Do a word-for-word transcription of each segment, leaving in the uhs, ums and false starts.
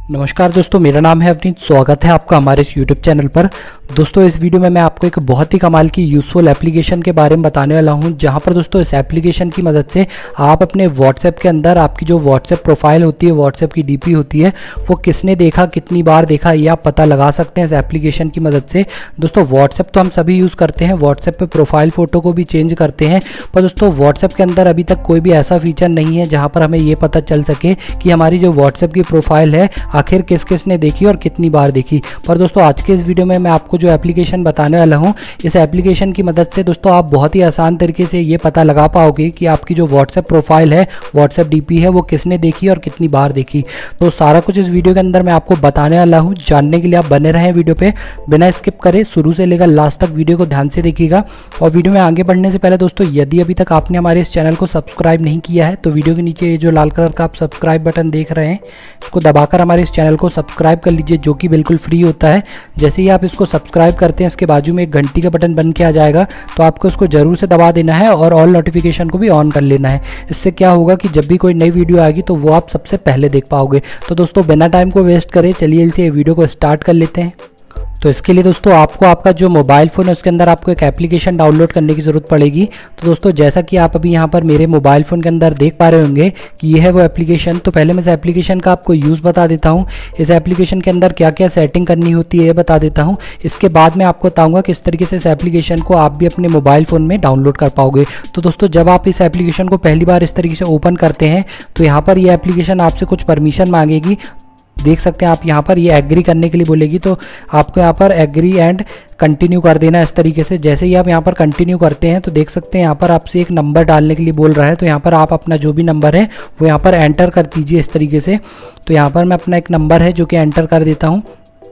नमस्कार दोस्तों, मेरा नाम है अवनीत। स्वागत है आपका हमारे इस यूट्यूब चैनल पर। दोस्तों इस वीडियो में मैं आपको एक बहुत ही कमाल की यूज़फुल एप्लीकेशन के बारे में बताने वाला हूं, जहां पर दोस्तों इस एप्लीकेशन की मदद से आप अपने व्हाट्सएप के अंदर आपकी जो व्हाट्सएप प्रोफाइल होती है, व्हाट्सएप की डीपी होती है, वो किसने देखा, कितनी बार देखा, ये आप पता लगा सकते हैं इस एप्लीकेशन की मदद से। दोस्तों व्हाट्सएप तो हम सभी यूज़ करते हैं, व्हाट्सएप पर प्रोफाइल फ़ोटो को भी चेंज करते हैं, पर दोस्तों व्हाट्सएप के अंदर अभी तक कोई भी ऐसा फीचर नहीं है जहाँ पर हमें ये पता चल सके कि हमारी जो व्हाट्सएप की प्रोफाइल है आखिर किस किस ने देखी और कितनी बार देखी। पर दोस्तों आज के इस वीडियो में मैं आपको जो एप्लीकेशन बताने वाला हूं, इस एप्लीकेशन की मदद से दोस्तों आप बहुत ही आसान तरीके से ये पता लगा पाओगे कि आपकी जो व्हाट्सएप प्रोफाइल है, व्हाट्सएप डीपी है, वो किसने देखी और कितनी बार देखी। तो सारा कुछ इस वीडियो के अंदर मैं आपको बताने वाला हूँ। जानने के लिए आप बने रहें वीडियो पे, बिना स्किप करे शुरू से लेकर लास्ट तक वीडियो को ध्यान से देखिएगा। और वीडियो में आगे बढ़ने से पहले दोस्तों, यदि अभी तक आपने हमारे इस चैनल को सब्सक्राइब नहीं किया है तो वीडियो के नीचे ये जो लाल कलर का आप सब्सक्राइब बटन देख रहे हैं, इसको दबाकर हमारे इस चैनल को सब्सक्राइब कर लीजिए, जो कि बिल्कुल फ्री होता है। जैसे ही आप इसको सब्सक्राइब करते हैं, इसके बाजू में एक घंटी का बटन बन के आ जाएगा, तो आपको इसको जरूर से दबा देना है और ऑल नोटिफिकेशन को भी ऑन कर लेना है। इससे क्या होगा कि जब भी कोई नई वीडियो आएगी तो वो आप सबसे पहले देख पाओगे। तो दोस्तों बिना टाइम को वेस्ट करें, चलिए इसे वीडियो को स्टार्ट कर लेते हैं। तो इसके लिए दोस्तों आपको आपका जो मोबाइल फ़ोन है उसके अंदर आपको एक एप्लीकेशन डाउनलोड करने की ज़रूरत पड़ेगी। तो दोस्तों जैसा कि आप अभी यहाँ पर मेरे मोबाइल फ़ोन के अंदर देख पा रहे होंगे कि ये है वो एप्लीकेशन। तो पहले मैं इस एप्लीकेशन का आपको यूज़ बता देता हूँ, इस एप्लीकेशन के अंदर क्या क्या सेटिंग करनी होती है ये बता देता हूँ। इसके बाद मैं आपको बताऊँगा किस तरीके से इस एप्लीकेशन को आप भी अपने मोबाइल फ़ोन में डाउनलोड कर पाओगे। तो दोस्तों जब आप इस एप्लीकेशन को पहली बार इस तरीके से ओपन करते हैं तो यहाँ पर ये एप्लीकेशन आपसे कुछ परमिशन मांगेगी। देख सकते हैं आप यहाँ पर ये एग्री करने के लिए बोलेगी, तो आपको यहाँ पर एग्री एंड कंटिन्यू कर देना इस तरीके से। जैसे ही आप यहाँ पर कंटिन्यू करते हैं तो देख सकते हैं यहाँ पर आपसे एक नंबर डालने के लिए बोल रहा है। तो यहाँ पर आप अपना जो भी नंबर है वो यहाँ पर एंटर कर दीजिए इस तरीके से। तो यहाँ पर मैं अपना एक नंबर है जो कि एंटर कर देता हूँ।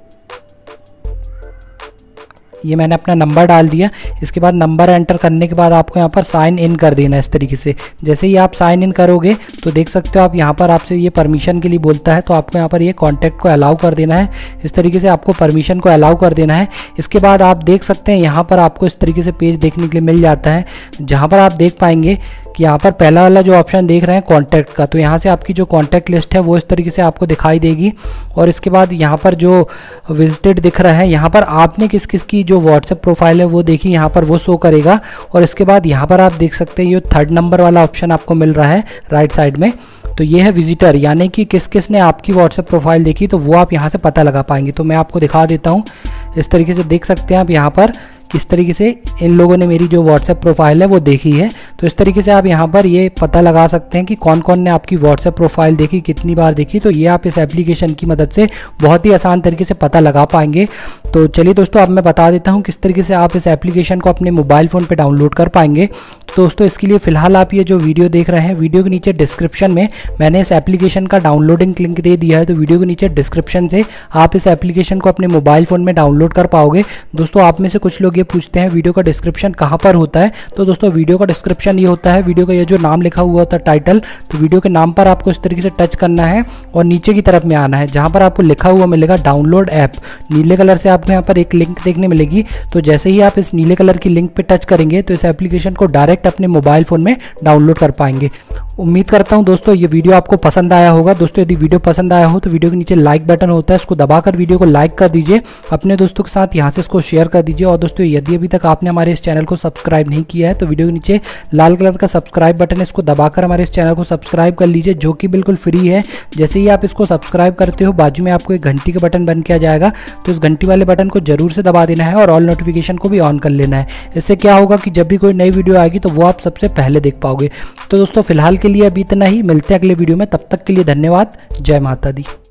ये मैंने अपना नंबर डाल दिया। इसके बाद नंबर एंटर करने के बाद आपको यहाँ पर साइन इन कर देना है इस तरीके से। जैसे ही आप साइन इन करोगे तो देख सकते हो आप यहाँ पर आपसे ये परमिशन के लिए बोलता है, तो आपको यहाँ पर ये कॉन्टैक्ट को अलाउ कर देना है। इस तरीके से आपको परमिशन को अलाउ कर देना है। इसके बाद आप देख सकते हैं यहाँ पर आपको इस तरीके से पेज देखने के लिए मिल जाता है, जहाँ पर आप देख पाएंगे कि यहाँ पर पहला वाला जो ऑप्शन देख रहे हैं कॉन्टैक्ट का, तो यहाँ से आपकी जो कॉन्टैक्ट लिस्ट है वो इस तरीके से आपको दिखाई देगी। और इसके बाद यहाँ पर जो विजिटेड दिख रहा है, यहाँ पर आपने किस किस की जो व्हाट्सएप प्रोफाइल है वो देखी, यहाँ पर वो शो करेगा। और इसके बाद यहाँ पर आप देख सकते हैं ये थर्ड नंबर वाला ऑप्शन आपको मिल रहा है राइट साइड में, तो ये है विजिटर, यानी कि किस किस ने आपकी व्हाट्सएप प्रोफाइल देखी, तो वो आप यहाँ से पता लगा पाएंगे। तो मैं आपको दिखा देता हूँ। इस तरीके से देख सकते हैं आप यहाँ पर किस तरीके से इन लोगों ने मेरी जो व्हाट्सएप प्रोफाइल है वो देखी है। तो इस तरीके से आप यहाँ पर ये पता लगा सकते हैं कि कौन कौन ने आपकी व्हाट्सएप प्रोफाइल देखी, कितनी बार देखी। तो ये आप इस एप्लीकेशन की मदद से बहुत ही आसान तरीके से पता लगा पाएंगे। तो चलिए दोस्तों अब मैं बता देता हूँ किस तरीके से आप इस एप्लीकेशन को अपने मोबाइल फ़ोन पर डाउनलोड कर पाएंगे। तो दोस्तों इसके लिए फ़िलहाल आप ये जो वीडियो देख रहे हैं, वीडियो के नीचे डिस्क्रिप्शन में मैंने इस एप्लीकेशन का डाउनलोडिंग लिंक दे दिया है। तो वीडियो के नीचे डिस्क्रिप्शन से आप इस एप्लीकेशन को अपने मोबाइल फ़ोन में डाउनलोड कर पाओगे। दोस्तों आप में से कुछ लोग ये पूछते हैं वीडियो का डिस्क्रिप्शन कहाँ पर होता है, तो दोस्तों वीडियो का डिस्क्रिप्शन ये होता है, वीडियो का ये जो नाम लिखा हुआ होता है टाइटल, तो वीडियो के नाम पर आपको इस तरीके से टच करना है और नीचे की तरफ में आना है, जहाँ पर आपको लिखा हुआ मिलेगा डाउनलोड ऐप। नीले कलर से आपको यहाँ पर एक लिंक देखने मिलेगी। तो जैसे ही आप इस नीले कलर की लिंक पे टच करेंगे तो इस एप्लीकेशन को डायरेक्ट अपने मोबाइल फ़ोन में डाउनलोड कर पाएंगे। उम्मीद करता हूं दोस्तों ये वीडियो आपको पसंद आया होगा। दोस्तों यदि वीडियो पसंद आया हो तो वीडियो के नीचे लाइक बटन होता है, इसको दबाकर वीडियो को लाइक कर दीजिए, अपने दोस्तों के साथ यहां से इसको शेयर कर दीजिए। और दोस्तों यदि अभी तक आपने हमारे इस चैनल को सब्सक्राइब नहीं किया है तो वीडियो के नीचे लाल कलर का सब्सक्राइब बटन है, इसको दबाकर हमारे इस चैनल को सब्सक्राइब कर लीजिए, जो कि बिल्कुल फ्री है। जैसे ही आप इसको सब्सक्राइब करते हो बाजू में आपको एक घंटी का बटन बन के आ जाएगा, तो इस घंटी वाले बटन को जरूर से दबा देना है और ऑल नोटिफिकेशन को भी ऑन कर लेना है। इससे क्या होगा कि जब भी कोई नई वीडियो आएगी तो वो आप सबसे पहले देख पाओगे। तो दोस्तों फिलहाल के लिए अभी इतना ही, मिलते हैं अगले वीडियो में। तब तक के लिए धन्यवाद। जय माता दी।